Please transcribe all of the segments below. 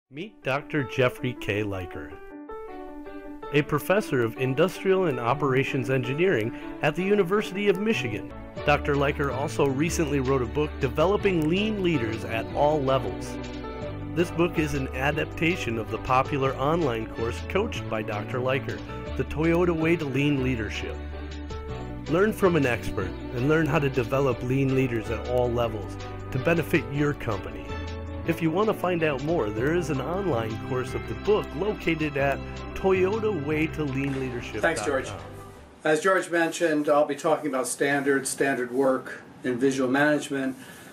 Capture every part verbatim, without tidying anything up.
Meet Doctor Jeffrey K. Leiker, a professor of industrial and operations engineering at the University of Michigan. Doctor Leiker also recently wrote a book, Developing Lean Leaders at All Levels. This book is an adaptation of the popular online course coached by Doctor Leiker, The Toyota Way to Lean Leadership. Learn from an expert and learn how to develop lean leaders at all levels to benefit your company. If you want to find out more, there is an online course of the book located at Toyota Way to Lean Leadership. Thanks, George. As George mentioned, I'll be talking about standards, standard work, and visual management.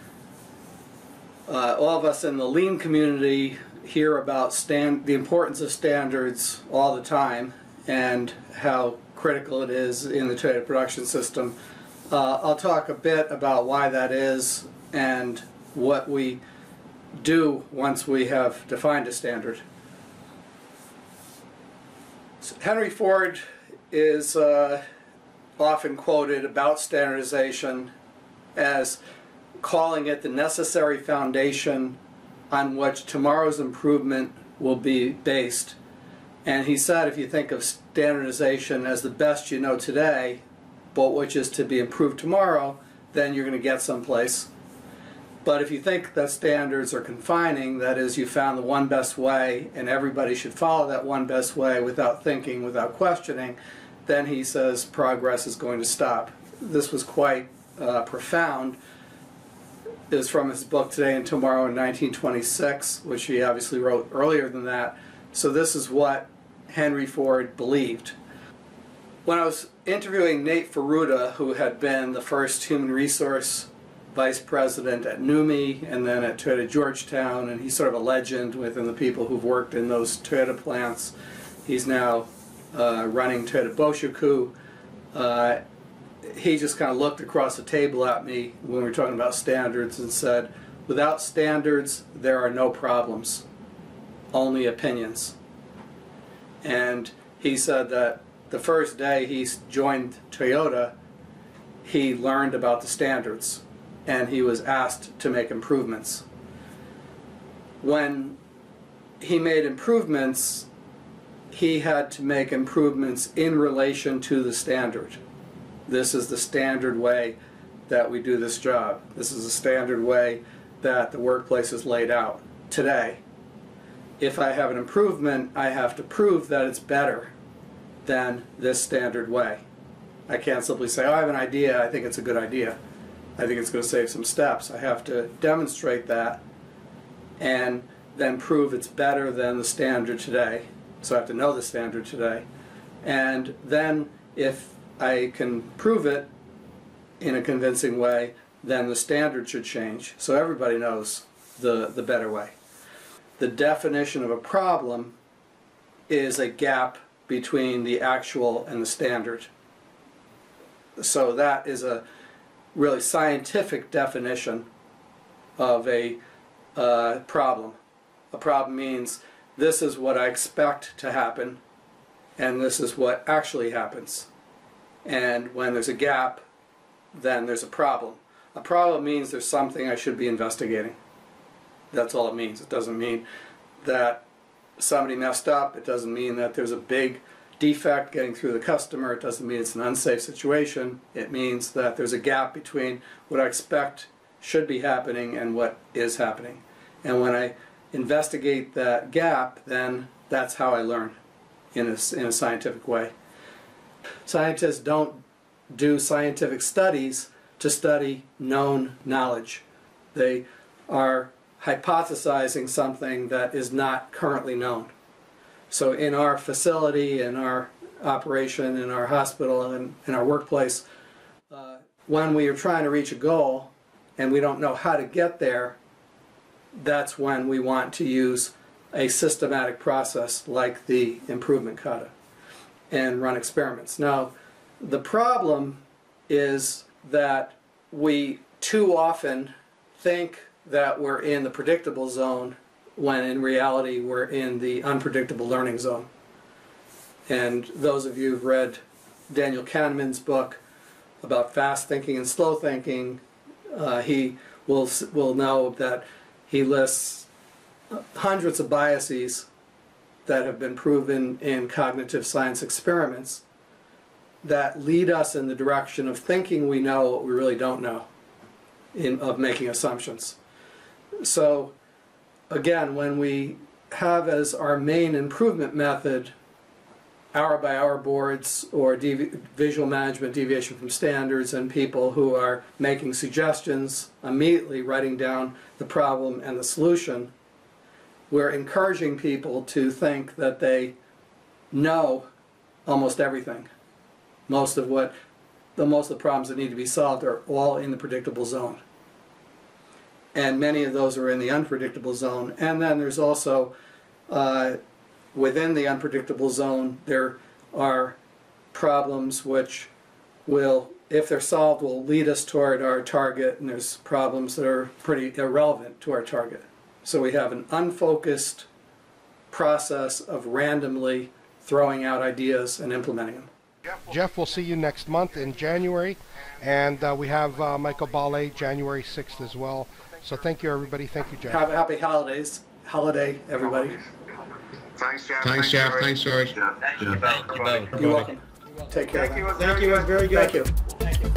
Uh, all of us in the lean community hear about stand, the importance of standards all the time and how critical it is in the Toyota production system. Uh, I'll talk a bit about why that is and what we do once we have defined a standard. So Henry Ford is uh, often quoted about standardization as calling it the necessary foundation on which tomorrow's improvement will be based. And he said if you think of standardization as the best you know today, but which is to be improved tomorrow, then you're going to get someplace. But if you think that standards are confining, that is, you found the one best way and everybody should follow that one best way without thinking, without questioning, then he says progress is going to stop. This was quite uh, profound. It was from his book Today and Tomorrow in nineteen twenty-six, which he obviously wrote earlier than that. So this is what Henry Ford believed. When I was interviewing Nate Ferruta, who had been the first human resource vice president at N U M I and then at Toyota Georgetown, and he's sort of a legend within the people who've worked in those Toyota plants. He's now uh, running Toyota Boshoku. Uh, he just kind of looked across the table at me when we were talking about standards and said, without standards, there are no problems, only opinions. And he said that the first day he joined Toyota, he learned about the standards, and he was asked to make improvements. When he made improvements, he had to make improvements in relation to the standard. This is the standard way that we do this job. This is the standard way that the workplace is laid out today. If I have an improvement, I have to prove that it's better than this standard way. I can't simply say, oh, I have an idea, I think it's a good idea. I think it's going to save some steps. I have to demonstrate that and then prove it's better than the standard today. So I have to know the standard today. And then if I can prove it in a convincing way, then the standard should change. So everybody knows the, the better way. The definition of a problem is a gap between the actual and the standard. So that is a really scientific definition of a uh, problem. A problem means this is what I expect to happen and this is what actually happens. And when there's a gap, then there's a problem. A problem means there's something I should be investigating. That's all it means. It doesn't mean that somebody messed up. It doesn't mean that there's a big defect getting through the customer. It doesn't mean it's an unsafe situation. It means that there's a gap between what I expect should be happening and what is happening. And when I investigate that gap, then that's how I learn in a, in a scientific way. Scientists don't do scientific studies to study known knowledge. They are hypothesizing something that is not currently known. So in our facility, in our operation, in our hospital, and in our workplace, uh, when we are trying to reach a goal and we don't know how to get there, that's when we want to use a systematic process like the improvement kata and run experiments. Now, the problem is that we too often think that we're in the predictable zone when in reality we're in the unpredictable learning zone. And those of you who've read Daniel Kahneman's book about fast thinking and slow thinking, uh, he will, will know that he lists hundreds of biases that have been proven in cognitive science experiments that lead us in the direction of thinking we know what we really don't know, in, of making assumptions. So again, when we have as our main improvement method hour-by-hour boards or devi visual management deviation from standards, and people who are making suggestions, immediately writing down the problem and the solution, we're encouraging people to think that they know almost everything. Most of what, the most of the problems that need to be solved are all in the predictable zone. And many of those are in the unpredictable zone. And then there's also, uh, within the unpredictable zone, there are problems which will, if they're solved, will lead us toward our target, and there's problems that are pretty irrelevant to our target. So we have an unfocused process of randomly throwing out ideas and implementing them. Jeff, we'll see you next month in January, and uh, we have uh, Michael Bale January sixth as well. So thank you, everybody. Thank you, Jeff. Have a happy holidays. Holiday, everybody. Thanks, Jeff. Thanks, Jeff. Thanks, George. Thank you both. You're welcome. Take care. Thank you. Thank you. It was very good. Thank you. Thank you.